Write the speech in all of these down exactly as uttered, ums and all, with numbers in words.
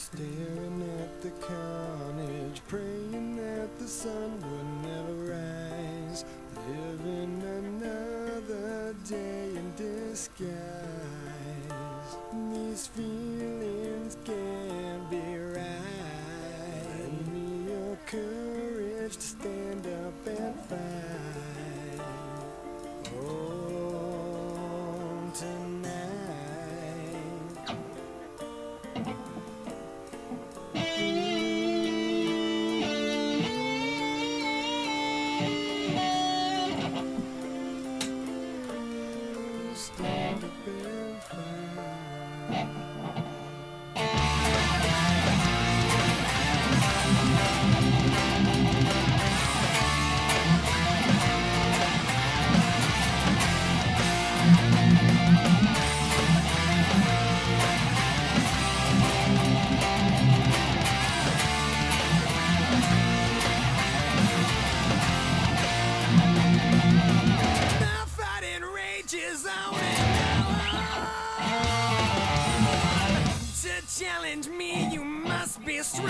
Staring at the carnage, praying that the sun would never rise, living another day in disguise. These feelings can't be right. Lend me your courage to stand up and fight. Oh, tonight. Stand up and fight. The fighting rages on and on. To challenge me, you must be strong.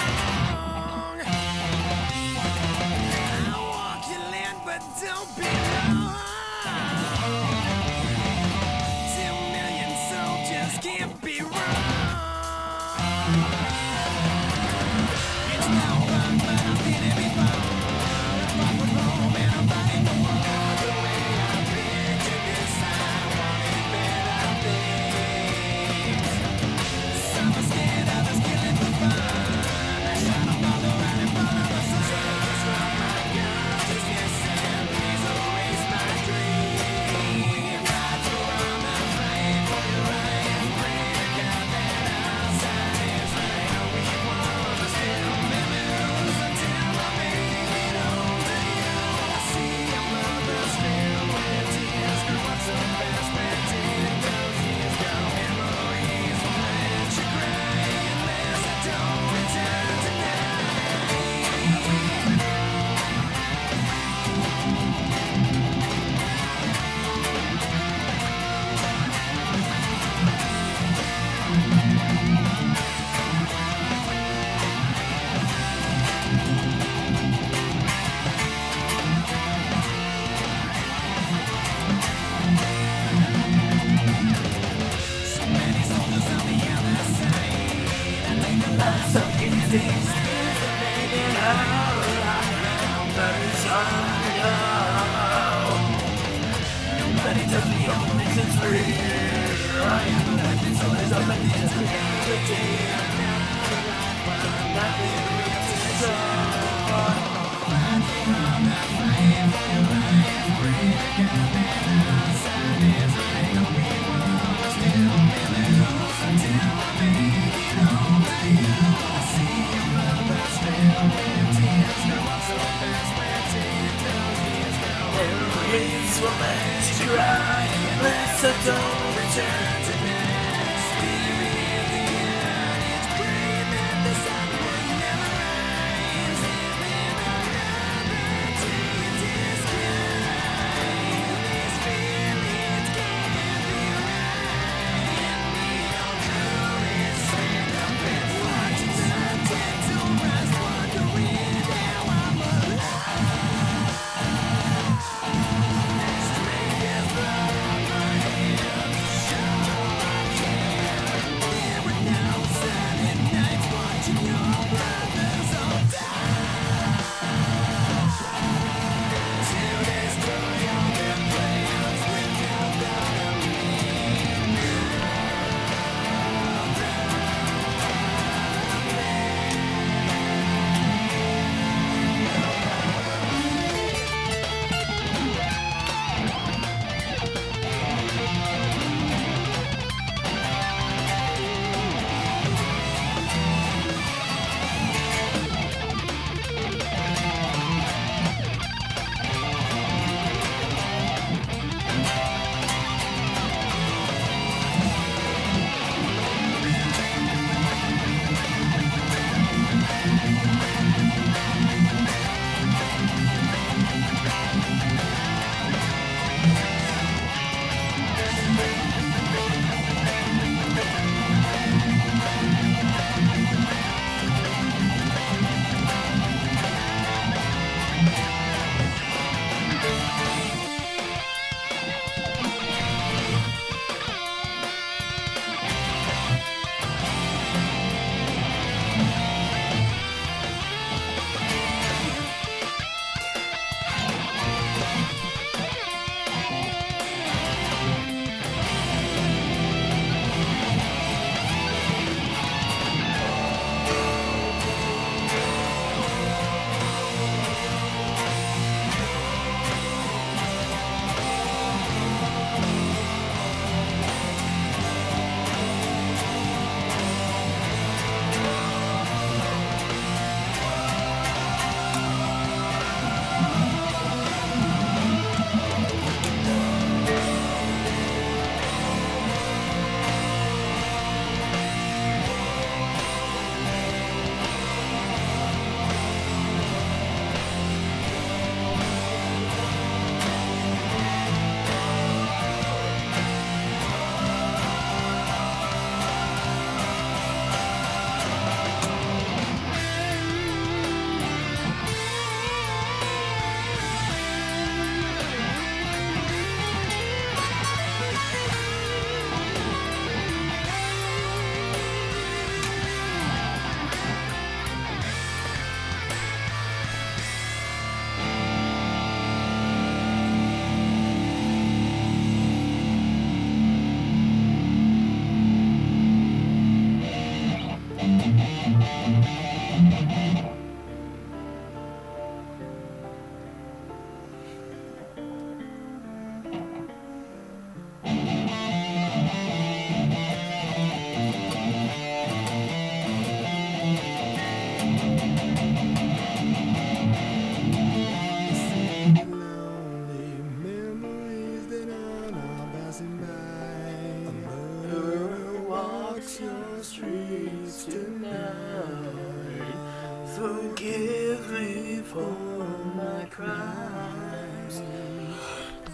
I walk your land, but don't be wrong. Two million soldiers can't be wrong. It's no fun, but I've been it before. I'm far from home and I'm fighting the war. The way I've been to this, I wanted better things. Some are scared, others killing for fun. I shot them all around in front of the sun. Take us from my guns, just listen, please erase my dream. Right to run the flame for your rights, break out that outside is right. We want to still memories until I make it home to you. I see your mother still where tears grow up so fast, where tears those years go. Memories won't let you cry unless I don't return tonight. So many soldiers on the other side. I think the lives of these days are making all around, but it's hard to know. Nobody tells me all this is real. I am the weapon, so there's all I need to reality. I'm not alive, but I'm not living up to the top. Fighting on the flame for your life, break out that outside is right. We want still memories until I make it home to you. I see your mother still where tears grow up so fast, where tears those years go. Memories will let you cry unless I don't return tonight. Staring at the eyes, praying that the sun would never rise. Living another day in disguise. These feelings can't be right. Let me your courage, stand up and fight. The dead don't rise, wondering how I'm alive. Strength is blood on my hands, show.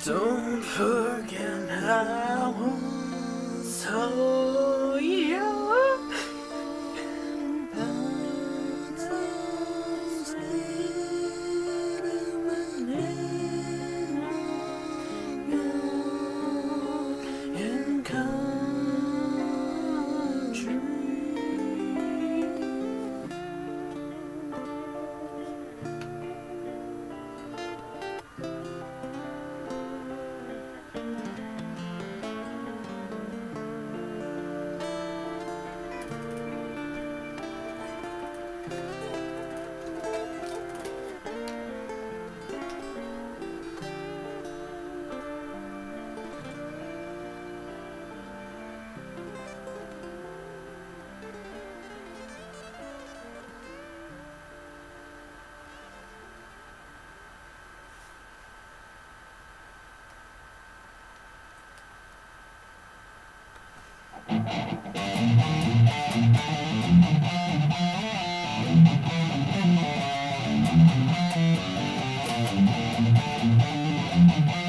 Don't forget I was so young. In country. Thank you.